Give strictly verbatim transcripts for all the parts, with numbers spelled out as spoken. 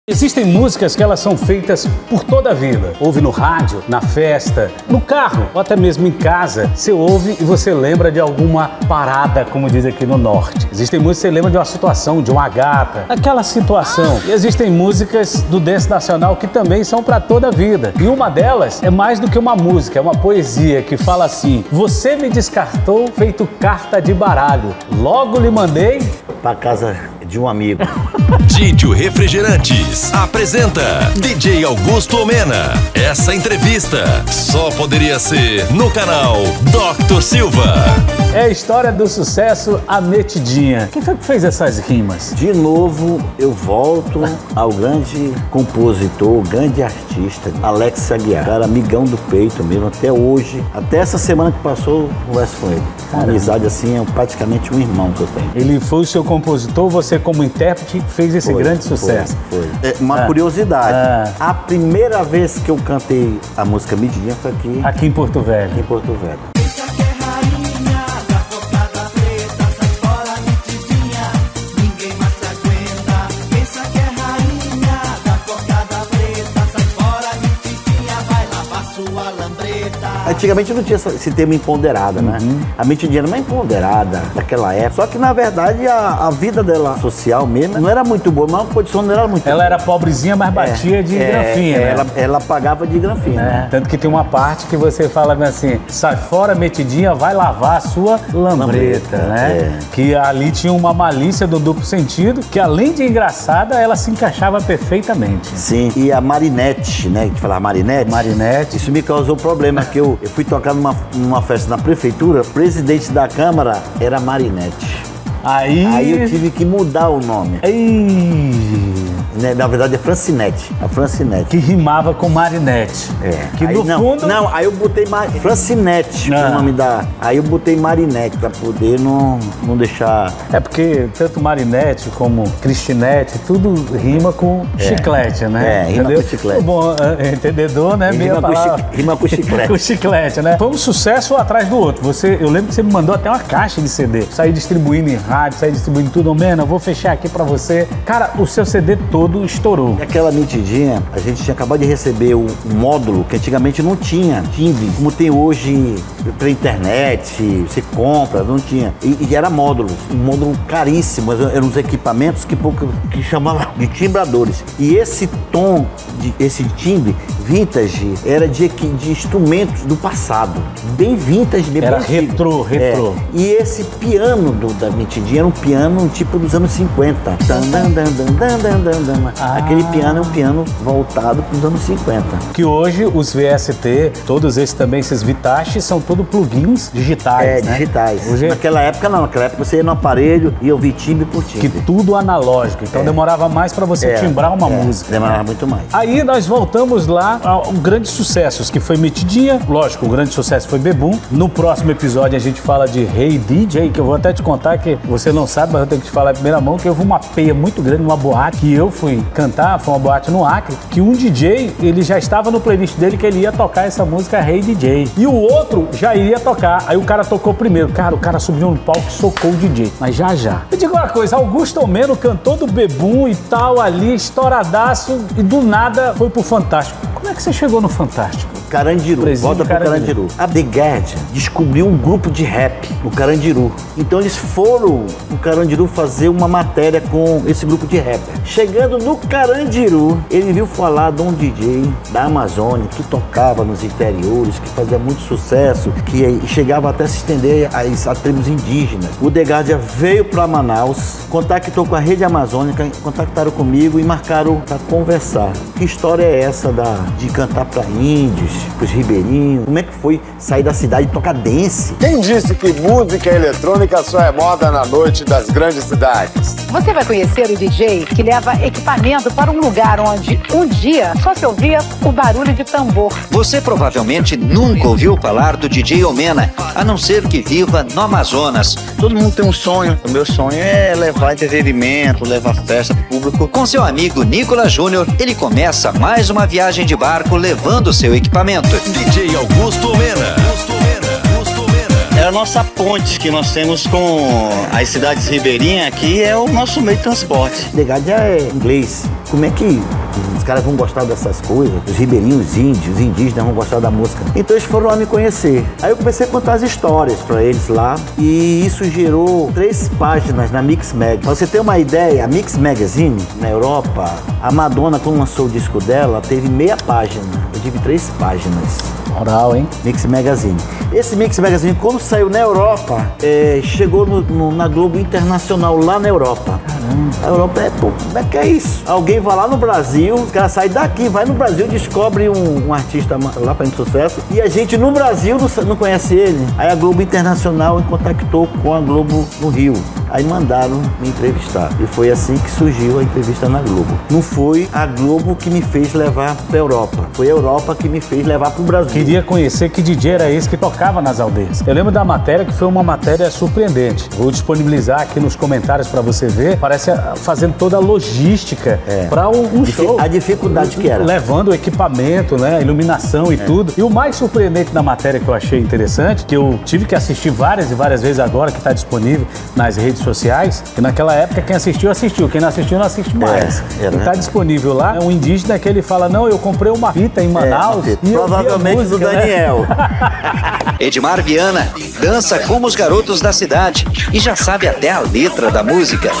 Existem músicas que elas são feitas por toda a vida. Ouve no rádio, na festa, no carro ou até mesmo em casa. Você ouve e você lembra de alguma parada, como diz aqui no norte. Existem músicas que você lembra de uma situação, de uma gata, aquela situação. E existem músicas do dance nacional que também são para toda a vida. E uma delas é mais do que uma música, é uma poesia que fala assim: você me descartou feito carta de baralho. Logo lhe mandei pra casa de um amigo. Didio Refrigerantes apresenta D J Augusto Omena. Essa entrevista só poderia ser no canal doutor Silva. É a história do sucesso A Metidinha. Quem foi que fez essas rimas? De novo, eu volto ao grande compositor, grande artista, Alex Aguiar. Cara, amigão do peito mesmo, até hoje. Até essa semana que passou, eu converso com ele. Uma amizade assim, é praticamente um irmão que eu tenho. Ele foi o seu compositor, você como intérprete fez esse foi, grande sucesso. Foi, foi. É, uma ah. curiosidade, ah. a primeira vez que eu cantei a música Metidinha foi aqui. Aqui em Porto Velho. Aqui em Porto Velho. Antigamente não tinha esse termo empoderada, uhum. né? A Metidinha era uma empoderada daquela época. Só que, na verdade, a, a vida dela social mesmo não era muito boa, mas a condição não era muito Ela boa. era pobrezinha, mas batia é, de é, granfina, né? Ela, ela pagava de granfina. É. Tanto que tem uma parte que você fala assim: sai fora, Metidinha, vai lavar a sua lambreta, lambreta né? É. Que ali tinha uma malícia do duplo sentido, que além de engraçada, ela se encaixava perfeitamente. Sim, e a Marinette, né? A gente falava Marinette. Marinette. Isso me causou problema, que eu, eu fui tocar numa, numa festa na prefeitura, o presidente da Câmara era Marinette. Aí... Aí eu tive que mudar o nome. Ei... Na verdade é Francinete, a Francinete. Que rimava com Marinette. É. Que aí, no não, fundo... Não, aí eu botei Mar... Francinete, ah. o nome da... Aí eu botei Marinette pra poder não, não deixar... É porque tanto Marinette como Cristinete, tudo rima com é. chiclete, né? É, rima Entendeu? com chiclete. O bom entendedor, né? Rima, com falar... chi... rima com chiclete. Com chiclete, né? Foi um sucesso atrás do outro. Você, eu lembro que você me mandou até uma caixa de C D. Saí distribuindo em rádio, saí distribuindo tudo. Mena, eu vou fechar aqui pra você. Cara, o seu C D todo estourou. E aquela Metidinha, a gente tinha acabado de receber um módulo que antigamente não tinha timbre, como tem hoje pela internet, você compra, não tinha. E, e era módulo, um módulo caríssimo, eram uns equipamentos que, que chamavam de timbradores. E esse tom, de, esse timbre vintage, era de, de instrumentos do passado, bem vintage, bem Era retrô, retrô. É. E esse piano do, da Metidinha era um piano tipo dos anos cinquenta. Dan, dan, dan, dan, dan, dan, dan. Ah. Aquele piano é um piano voltado para os anos cinquenta. Que hoje os V S T, todos esses também, esses Vitachi, são todos plugins digitais, É, né? digitais. Hoje... Naquela época não, naquela época você ia no aparelho e ouvia timbre por timbre. Que tudo analógico, então é. demorava mais para você é, timbrar uma é, música. Demorava né? muito mais. Aí nós voltamos lá ao grande sucessos, que foi Metidinha, lógico, o grande sucesso foi Bebum. No próximo episódio a gente fala de Hey D J, que eu vou até te contar que você não sabe, mas eu tenho que te falar em primeira mão, que eu vi uma peia muito grande numa boate, que eu fui cantar, foi uma boate no Acre, que um D J, ele já estava no playlist dele que ele ia tocar essa música Hey D J. E o outro já iria tocar. Aí o cara tocou primeiro. Cara, o cara subiu no palco e socou o D J. Mas já já. Eu digo uma coisa, Augusto Omena, cantor do Bebum e tal, ali, estouradaço, e do nada foi pro Fantástico. Como é que você chegou no Fantástico? Carandiru, Presídio volta pro Carandiru. Carandiru. A The Guardian descobriu um grupo de rap no Carandiru. Então eles foram no Carandiru fazer uma matéria com esse grupo de rap. Chegando no Carandiru, ele viu falar de um D J da Amazônia que tocava nos interiores, que fazia muito sucesso, que chegava até a se estender às, às tribos indígenas. O The Guardian veio para Manaus, contactou com a Rede Amazônica, contactaram comigo e marcaram para conversar. Que história é essa da, de cantar para índios, para os ribeirinhos? Como é que foi sair da cidade e tocar dance? Quem disse que música eletrônica só é moda na noite das grandes cidades? Você vai conhecer o D J que leva equipamento para um lugar onde um dia só se ouvia o barulho de tambor. Você provavelmente nunca ouviu falar do D J Omena, a não ser que viva no Amazonas. Todo mundo tem um sonho. O meu sonho é levar entretenimento, levar festa pro público. Com seu amigo Nicolas Júnior, ele começa mais uma viagem de barco levando seu equipamento. D J Augusto Omena. Augusto Omena. Augusto Omena. Era a nossa ponte que nós temos com as cidades ribeirinhas aqui, é o nosso meio de transporte. Legado é inglês. Como é que os caras vão gostar dessas coisas? Os ribeirinhos, os índios, os indígenas vão gostar da música. Então eles foram lá me conhecer. Aí eu comecei a contar as histórias pra eles lá e isso gerou três páginas na Mix Mag. Pra você ter uma ideia, a Mix Magazine, na Europa, a Madonna, quando lançou o disco dela, teve meia página. Eu tive três páginas. Moral, hein? Mix Magazine. Esse Mix Magazine, quando saiu na Europa, é, chegou no, no, na Globo Internacional lá na Europa. Caramba. A Europa é, pô, como é que é isso? Alguém vai lá no Brasil, o cara sai daqui, vai no Brasil, descobre um, um artista lá para sucesso e a gente no Brasil não, não conhece ele. Aí a Globo Internacional contactou com a Globo no Rio. Aí mandaram me entrevistar. E foi assim que surgiu a entrevista na Globo. Não foi a Globo que me fez levar pra Europa. Foi a Europa que me fez levar pro Brasil. Queria conhecer que D J era esse que tocava nas aldeias. Eu lembro da matéria que foi uma matéria surpreendente. Vou disponibilizar aqui nos comentários pra você ver. Parece fazendo toda a logística é. pra um, um show. A dificuldade que era. Levando o equipamento, né? Iluminação e é. tudo. E o mais surpreendente da matéria que eu achei interessante, que eu tive que assistir várias e várias vezes agora, que tá disponível nas redes sociais, que naquela época quem assistiu, assistiu. Quem não assistiu, não assiste mais. É, é, né? E tá disponível lá. É um indígena que ele fala, não, eu comprei uma fita em Manaus. É, e provavelmente música, do Daniel. Né? Edmar Viana dança como os garotos da cidade e já sabe até a letra da música.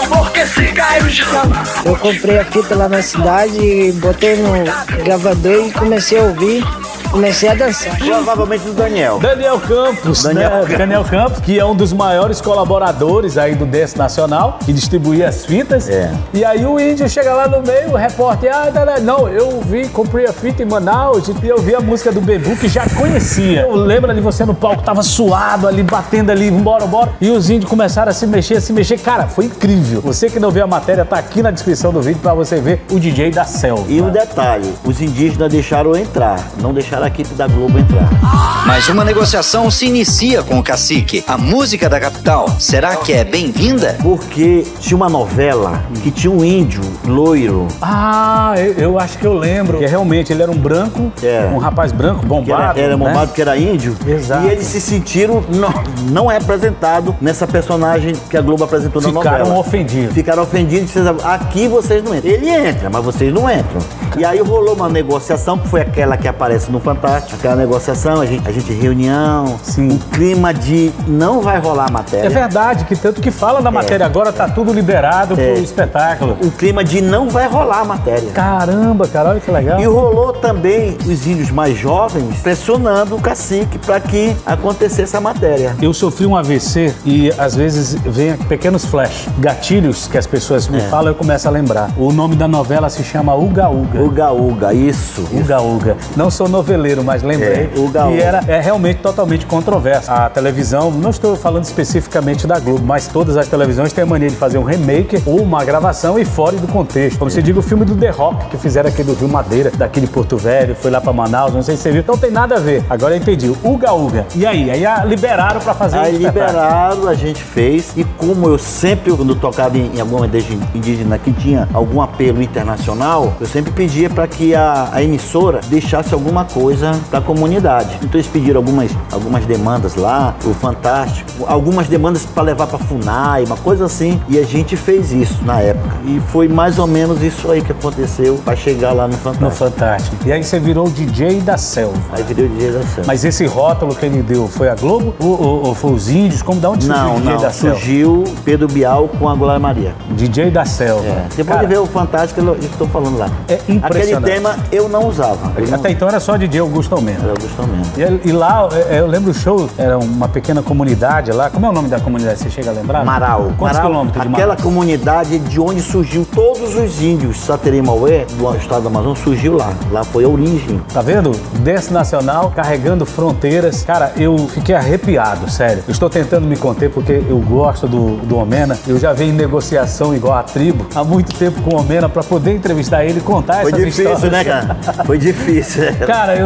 Eu comprei a fita lá na cidade, botei no gravador e comecei a ouvir. Comecei a dançar. Provavelmente do Daniel. Daniel Campos, Daniel, né? Campos. Daniel Campos, que é um dos maiores colaboradores aí do Dance Nacional, que distribuía as fitas. É. E aí o índio chega lá no meio, o repórter, ah, não, eu vi, comprei a fita em Manaus e eu vi a música do Bebu, que já conhecia. Eu lembro ali você no palco, tava suado ali, batendo ali, vambora, bora. E os índios começaram a se mexer, a se mexer. Cara, foi incrível. Você que não viu a matéria, tá aqui na descrição do vídeo pra você ver o D J da selva. E um detalhe, os indígenas deixaram eu entrar, não deixaram a equipe da Globo entrar. Mas uma negociação se inicia com o cacique. A música da capital, será que é bem-vinda? Porque tinha uma novela que tinha um índio loiro. Ah, eu, eu acho que eu lembro. Que realmente ele era um branco, é. um rapaz branco, bombado. Que era, era bombado, né? que era índio. Exato. E eles se sentiram não, não representados nessa personagem que a Globo apresentou na novela. Ficaram ofendidos. Ficaram ofendidos. Aqui vocês não entram. Ele entra, mas vocês não entram. E aí rolou uma negociação, que foi aquela que aparece no Fantástico. Aquela negociação, a gente, a gente reunião, Sim. um clima de não vai rolar a matéria. É verdade, que tanto que fala da matéria é. agora, tá tudo liberado é. pro espetáculo. Um clima de não vai rolar a matéria. Caramba, cara, olha que legal. E rolou também os índios mais jovens pressionando o cacique para que acontecesse a matéria. Eu sofri um A V C e às vezes vem pequenos flash, gatilhos que as pessoas me é. falam, eu começo a lembrar. O nome da novela se chama Uga Uga. Uga Uga, isso. Uga Uga. Não sou noveleiro, mas lembrei é, Uga, que Uga. era é, realmente totalmente controverso. A televisão, não estou falando especificamente da Globo, mas todas as televisões têm a mania de fazer um remake ou uma gravação e fora do contexto. Como é. você diga, o filme do The Rock, que fizeram aqui do Rio Madeira, daqui de Porto Velho, foi lá pra Manaus, não sei se você viu. Não tem nada a ver. Agora eu entendi. Uga Uga. E aí? Aí a, liberaram pra fazer Aí liberaram, a gente fez. E como eu sempre, quando tocava em, em alguma igreja indígena que tinha algum apelo internacional, eu sempre pedia para que a, a emissora deixasse alguma coisa para a comunidade. Então eles pediram algumas, algumas demandas lá, o Fantástico, algumas demandas para levar para FUNAI, uma coisa assim, e a gente fez isso na época. E foi mais ou menos isso aí que aconteceu para chegar lá no Fantástico. No Fantástico. E aí você virou o D J da selva. Aí virei o D J da selva. Mas esse rótulo que ele deu foi a Globo ou, ou, ou foi os índios? Como, da onde surgiu não, o D J não, da selva? Surgiu Pedro Bial com a Glória Maria. D J da selva. É. Você Cara, pode ver o Fantástico que eu estou falando lá. É impressionante. Aquele tema eu não usava. Eu Até não... então era só D J Augusto Almeida. Era Augusto Almeida. E, e lá, eu lembro do show, era uma pequena comunidade lá. Como é o nome da comunidade? Você chega a lembrar? Marau. Quantos Marau, quilômetros de Aquela Marau? comunidade de onde surgiu todos os índios Saterê Maué, do estado do Amazonas, surgiu lá. Lá foi a origem. Tá vendo? Dance Nacional, carregando fronteiras. Cara, eu fiquei arrepiado, sério. Eu estou tentando me conter porque eu gosto do, do Omena. Eu já venho em negociação igual a tribo há muito tempo com o Omena pra poder entrevistar ele e contar foi essas difícil, histórias. Né, cara? Foi difícil. Cara, eu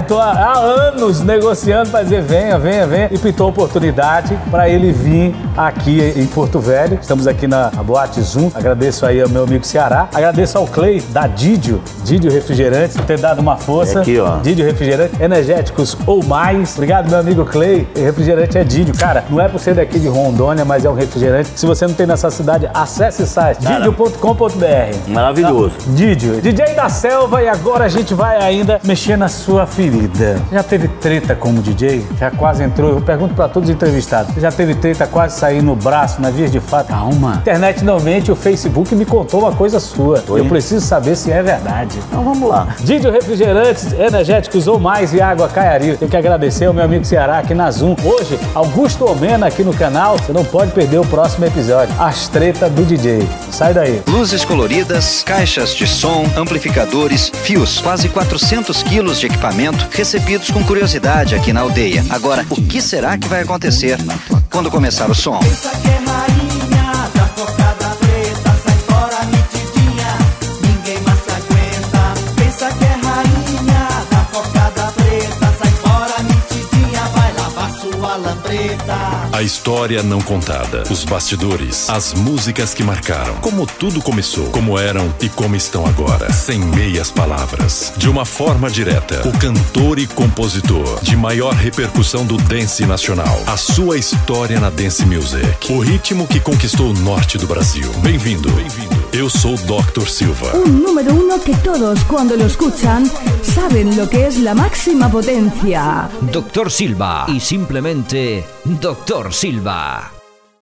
eu tô há, há anos negociando pra dizer venha, venha, venha. E pintou a oportunidade pra ele vir aqui em Porto Velho. Estamos aqui na, na Boate Zoom. Agradeço aí ao meu amigo Ceará. Agradeço ao Clay da Didio, Didio Refrigerantes, por ter dado uma força. É aqui, ó. Didio Refrigerantes, energéticos ou mais. Obrigado, meu amigo Clay. Refrigerante é Didio. Cara, não é por ser daqui de Rondônia, mas é um refrigerante. Se você não tem nessa cidade, acesse o site didio ponto com ponto b r. Maravilhoso. Tá? Didio, D J da Selva, e agora a gente vai ainda mexer na sua ferida. Já teve treta como D J? Já quase entrou, eu pergunto pra todos os entrevistados, já teve treta quase sair no braço, na vias de fato? Calma. Internet não mente, o Facebook me contou uma coisa sua. Oi? Eu preciso saber se é verdade. Então vamos lá. Didio Refrigerantes, energéticos ou mais e água Caiari. Tenho que agradecer ao meu amigo Ceará aqui na Zoom. Hoje, Augusto Omena aqui no canal. Você não pode perder o próximo episódio. As tretas do D J. Sai daí. Luzes coloridas, caixas de som, amplificadores, fios, quase quatrocentos quilos de equipamento recebidos com curiosidade aqui na aldeia. Agora, o que será que vai acontecer quando começar o som? A história não contada, os bastidores, as músicas que marcaram, como tudo começou, como eram e como estão agora, sem meias palavras, de uma forma direta. O cantor e compositor de maior repercussão do dance nacional, a sua história na dance music, o ritmo que conquistou o norte do Brasil. Bem-vindo, bem-vindo. Eu sou doutor Silva. Un número uno que todos cuando lo escuchan saben lo que es la máxima potencia. doctor Silva y simplemente doctor Silva.